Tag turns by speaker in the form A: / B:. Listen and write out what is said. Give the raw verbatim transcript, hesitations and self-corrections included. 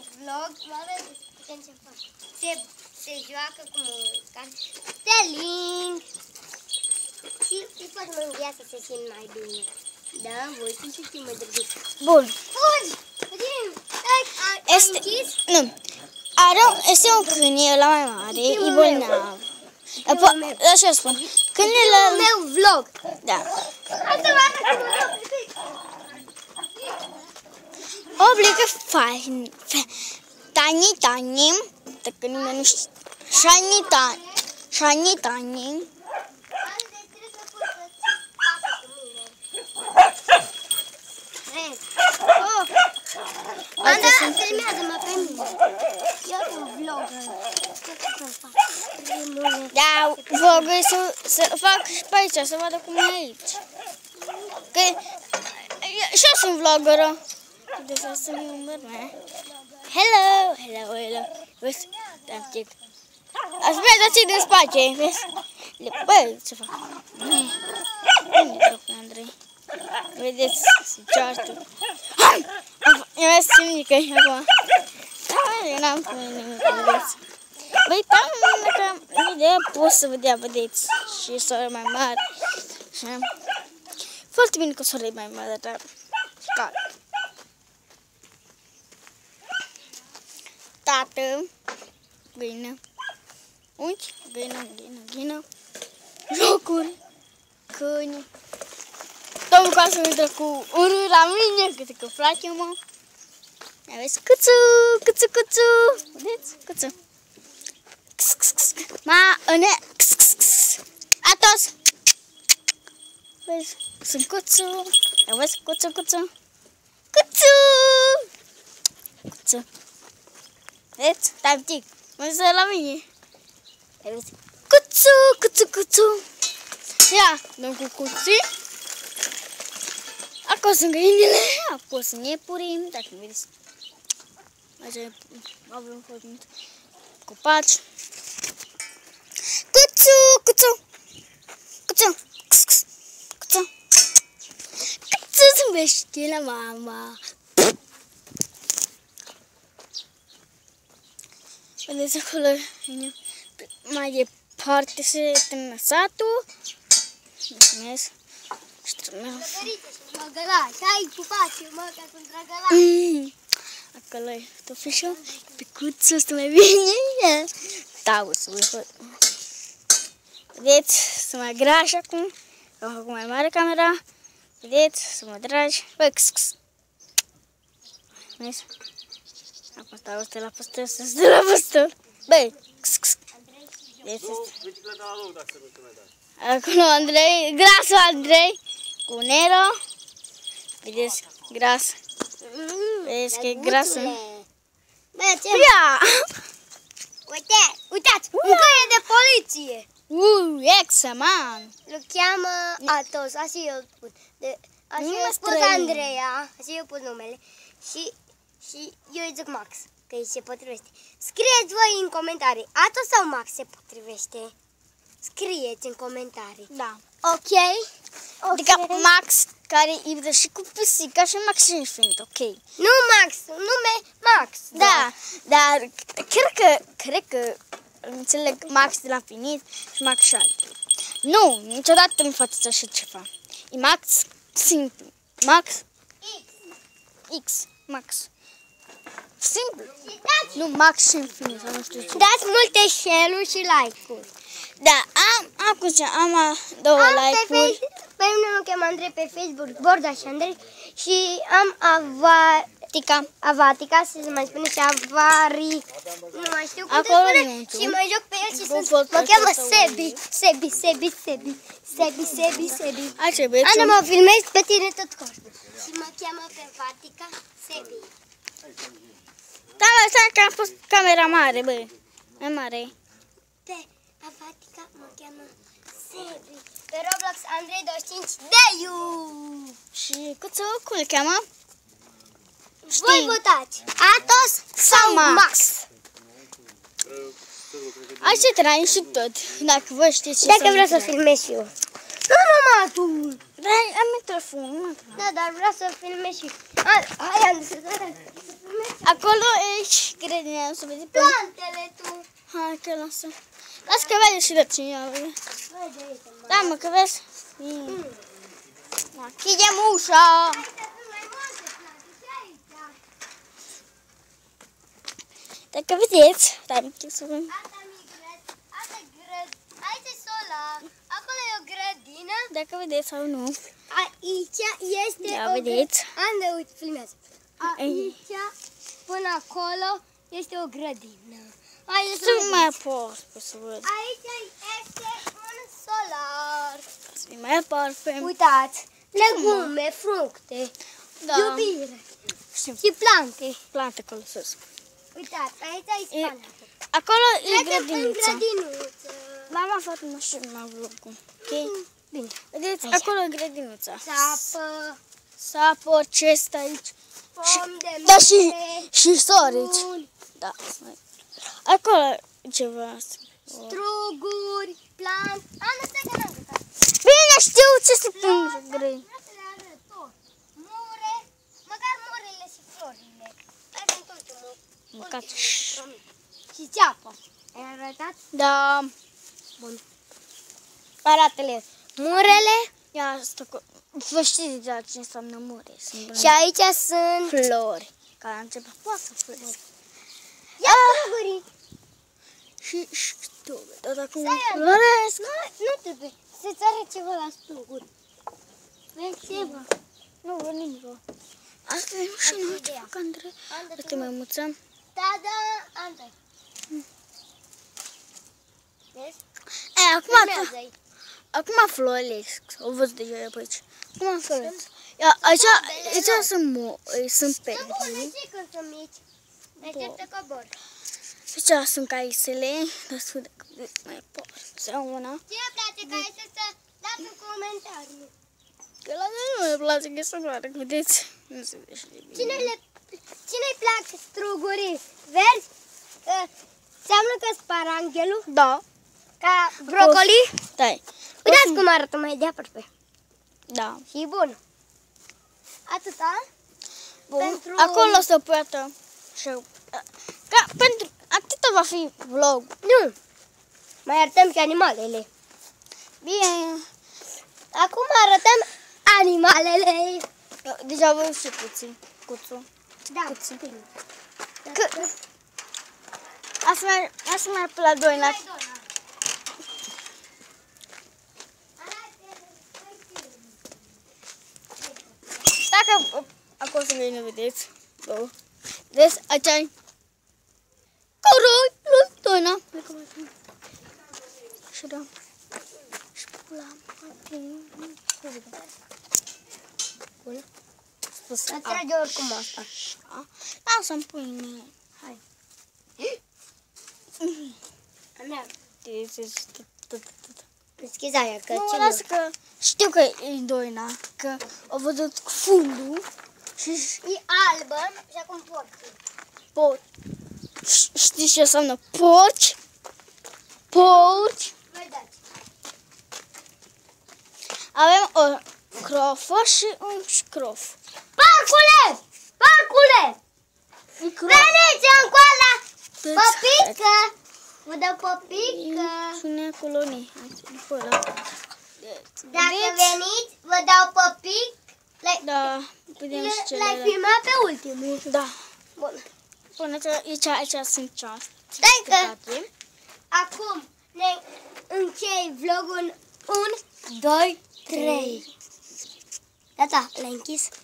A: vlog, oameni, putem ce fac. Se, se joacă cu muzica. Stelink! Și îi pot mângâia să se simt mai bine. Da, voi cum știi mai drăguț.
B: Bun.
A: Fugi! Fugi!
B: Este... Nu. Are, este un câine, ăla mai mare, e bolnav. Așa spun. Câinele...
A: meu vlog.
B: Da.
A: Hai să vă arăt cum eu plic.
B: Oblică fain. Tani, tani. Dacă nimeni nu știe. Shani, tani. Shani, tani.
A: Anda, filmează-mă pe mine. Eu sunt vlogger.
B: Da, vlogger să, să fac și pe aici, să vadă cum e aici. Că și eu sunt vloggeră. De să sunt un bărbat. Hello, hello, hello. Vezi? Da, tic. Ascultă, dați din spate, vezi? Băi, ce fac? Nu e pe Andrei. Vedeți, se ceartă. Hai! Eu vezi ce mică e acum. Da, n-am făcut nimic, vedeți. Băi, tam, dacă ideea poți să vedea, vedeți. Și soare mai mare. Foarte bine că soare mai mare, dar cald. Tată, găină, unchi, găină, găină, găină, jocuri, câini. Domnul Casă intră cu urât la mine, câte că place, mă. Aveți câțu, câțu, câțu, vedeți, câțu. Ma, ăne, atos. Vezi, sunt câțu, aveți câțu, câțu, câțu, câțu. Vedeți? Tactic. Mă să la mine. Vedeți? Cuțu, cuțu, cuțu. Ia, dăm cu cuții. Acolo sunt găinile. Acolo sunt iepuri. Dacă nu vedeți. Așa avem foarte mult. Copaci. Cuțu, cuțu. Cuțu. Cuțu. Cuțu zâmbește la mama. Vedeți acolo, mai departe se termină satul. Mulțumesc. Și termină.
A: Și ai pupați, mă, ca sunt dragălași.
B: Acolo e tofișul, picuțul ăsta mai bine. Da, o să vă vedeți, sunt mai grași acum. Am făcut mai mare camera. Vedeți, sunt mai dragi. Băi, x, x. Vedeți? Acum stau ăsta la păstor, să stă la păstor. Băi, x, x. Vedeți?
C: Bicicleta la loc, dacă nu mai dai.
B: Acolo Andrei, grasul Andrei, cu Nero. Vedeți, gras. Vedeți că e grasul.
A: Bă, ce?
B: Ia!
A: Uite, uitați, un câine de poliție.
B: Uuu, ex-man.
A: Îl cheamă Atos, așa eu spun. De, așa
B: Nu
A: eu
B: mă
A: spun
B: străin.
A: Andreea, așa eu pun numele. Și, și eu îi zic Max, că îi se potrivește. Scrieți voi în comentarii, Atos sau Max se potrivește? Scrieți în comentarii.
B: Da.
A: Ok?
B: Adică Max, care iubă și cu pisica și Max și Infinit, ok.
A: Nu Max, nume Max.
B: Da, dar cred că, cred că înțeleg Max de la Infinit și Max și altul. Nu, niciodată nu faceți așa ceva. E Max simplu. Max
A: X.
B: X. Max. Simplu. Nu Max și Infinit, sau nu știu ce.
A: Dați multe share-uri și like-uri.
B: Da, am, acum ce am a, două
A: Am pe
B: like-uri.
A: Facebook, pe mine mă cheamă Andrei pe Facebook, Borda și Andrei. Și am Avatica, Avatica, se mai spune și Avari, nu mai știu cum
B: Acolo
A: se
B: nu
A: spune.
B: știu.
A: Și mă joc pe el și
B: Bun,
A: sunt,
B: pot
A: mă
B: să
A: cheamă
B: stau
A: Sebi, Sebi, Sebi, Sebi, Sebi, Sebi, Sebi.
B: Așa, băieți.
A: Ana, mă filmezi pe tine tot corpul. Și mă cheamă pe Vatica Sebi.
B: Da, mă, stai că am fost camera mare, bă. Mai mare.
A: Pe Avatica mă cheamă Sebi. Pe Roblox Andrei douăzeci și cinci Deiu.
B: Și câțu, cum îl cheamă?
A: Voi votați Atos sau
B: Max.
A: Max?
B: Așa trăim și tot, dacă vă știți ce
A: Dacă
B: să
A: vreau să
B: întrebi.
A: filmez și eu. Nu, mama, tu.
B: Dar am telefonul, mă.
A: Da, dar vreau să filmez și... A, hai, Andrei, să filmez
B: Acolo e și grădina, să vezi.
A: Plantele tu.
B: Hai că lasă. Lasă că vede și de cine.
A: Vede aici.
B: Da, mă, că vezi? Mm. Da, chidem ușa. Dacă vedeți, stai un pic să vedem.
A: Asta mi grăd, asta e grăd, aici e solar, acolo e o grădină,
B: Dacă vedeți sau nu.
A: aici este
B: Ia
A: o
B: vedeți.
A: grădină. Ande, uite, filmează. Aici, până acolo, este o grădină. Aici,
B: Să nu mai apar, să văd.
A: aici este un solar.
B: Să mai apar pe...
A: Uitați, legume, fructe,
B: Da.
A: iubire
B: Știu.
A: și plante.
B: Plante acolo sus.
A: Uitați, aici e
B: E-
A: spania.
B: Acolo e
A: Trecem în
B: grădinița.
A: grădinuță.
B: Mama a făcut mașina vlogul. Ok?
A: Bine.
B: Vedeți,
A: Aici.
B: acolo e grădinița.
A: Sapă,
B: Sapă, cest aici.
A: pom de
B: Da, și,
A: mere,
B: și sorici.
A: buni,
B: Da. Acolo e ceva.
A: struguri, plante. Am lăsat că n-am gătat.
B: Bine, știu ce se întâmplă. Grei.
A: Vreau să le arăt tot. Mure, măcar murele și florile. Hai că-mi tot mult.
B: Mâncați.
A: Și ceapă. Ai arătat?
B: Da.
A: Bun. Arată-le. Murele
B: Ia asta cu... Vă știți deja ce înseamnă mure. Sunt
A: și aici sunt...
B: flori. Care începe poate să floresc.
A: Ia strugurii.
B: Și știu, dar dacă
A: Stai,
B: floresc...
A: Nu, nu trebuie. Să-ți arăt ceva la struguri. Vezi ceva?
B: Nu văd nimic. Asta e și nu ce fac, Andrei. Uite, mai muțăm.
A: Da, da, Andrei. Vezi?
B: E, acum,
A: Filmează-i.
B: acum floresc. O văd deja pe aici. Acum floresc. Ia, aici, aici sunt, mo, sunt
A: Sunt bune
B: peri.
A: și când sunt mici. Așteaptă cobor.
B: Aici sunt caisele. Destul de cât mai pot. Sau una.
A: Cine place ca este să dați un comentariu.
B: Că la mine nu le place că să floare, vedeți? Nu se vede și de bine.
A: Cine le cine-i plac strugurii verzi? Că Înseamnă că sparanghelul,
B: Da.
A: ca brocoli.
B: Stai.
A: Uitați cum arată mai de aproape.
B: Da.
A: Și e bun. Atâta.
B: Bun.
A: Pentru-
B: Acolo să poată. Și ca pentru atâta va fi vlog.
A: Nu. Mai arătăm și animalele.
B: Bine.
A: Acum arătăm animalele.
B: Deja voi și puțin. Cuțu.
A: Da.
B: Puțin. Că... Asta mai, asta mai pe la doi. La... Dacă acolo să nu vedeți. Două. Vedeți, aici ai coroi, lui Doina. Și da. Și pula mea. Spus
A: Să
B: a.
A: trage oricum asta.
B: A. Lasă-mi pui mie. Hai.
A: A mea. Deschizi aia, că
B: Nu,
A: ce
B: lasă că știu că e Doina, că a văzut fundul și
A: E albă și acum porții.
B: pot. Știi ce înseamnă porci? Porci.
A: Vedeți.
B: Avem o crofă și un șcrof.
A: Parcule! Parcule! Veniți încoala! Păpică! Vă dau păpică!
B: Cine colonii? Fără.
A: Dacă veniți, vă dau păpic. L-ai
B: Da, vedem și
A: l-ai
B: celelalte.
A: filmat pe ultimul.
B: Da.
A: Bun.
B: Până că aici, aici sunt ceas.
A: Stai că acum ne închei vlogul în unu, doi, trei. Gata, l-ai închis.